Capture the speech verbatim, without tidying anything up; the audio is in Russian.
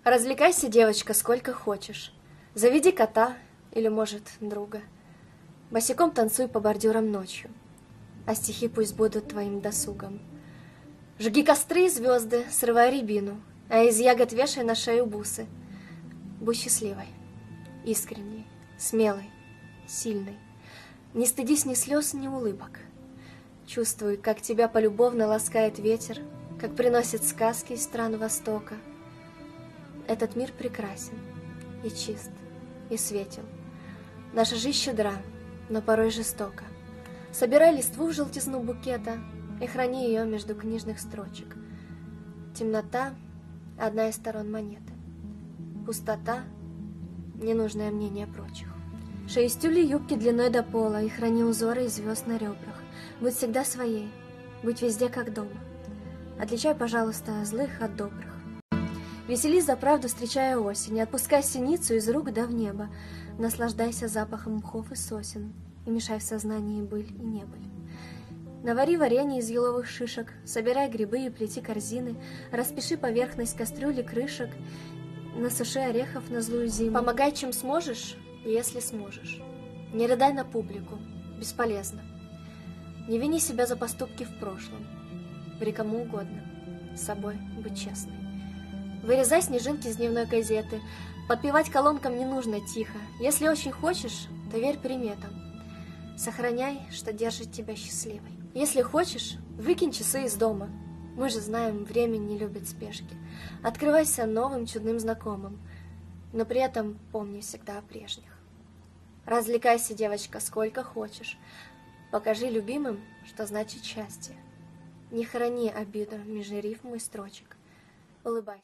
Развлекайся, девочка, сколько хочешь. Заведи кота или, может, друга. Босиком танцуй по бордюрам ночью, а стихи пусть будут твоим досугом. Жги костры и звезды, срывай рябину, а из ягод вешай на шею бусы. Будь счастливой, искренней, смелой, сильной. Не стыдись ни слез, ни улыбок. Чувствуй, как тебя полюбовно ласкает ветер, как приносит сказки из стран Востока. Этот мир прекрасен, и чист, и светел. Наша жизнь щедра, но порой жестока. Собирай листву в желтизну букета и храни ее между книжных строчек. Темнота — одна из сторон монеты. Пустота — ненужное мнение прочих. Шерстюли юбки длиной до пола и храни узоры из звезд на ребрах. Будь всегда своей, будь везде как дома. Отличай, пожалуйста, злых от добрых. Веселись за правду, встречая осень, отпускай синицу из рук да в небо. Наслаждайся запахом мхов и сосен, и мешай в сознании быль и небыль. Навари варенье из еловых шишек, собирай грибы и плети корзины, распиши поверхность кастрюли крышек, насуши орехов на злую зиму. Помогай, чем сможешь, если сможешь. Не рыдай на публику, бесполезно. Не вини себя за поступки в прошлом. Ври кому угодно, с собой быть честной. Вырезай снежинки из дневной газеты. Подпевать колонкам не нужно тихо. Если очень хочешь, то верь приметам. Сохраняй, что держит тебя счастливой. Если хочешь, выкинь часы из дома. Мы же знаем, время не любит спешки. Открывайся новым чудным знакомым, но при этом помни всегда о прежних. Развлекайся, девочка, сколько хочешь. Покажи любимым, что значит счастье. Не храни обиду между рифм и строчек. Улыбайся.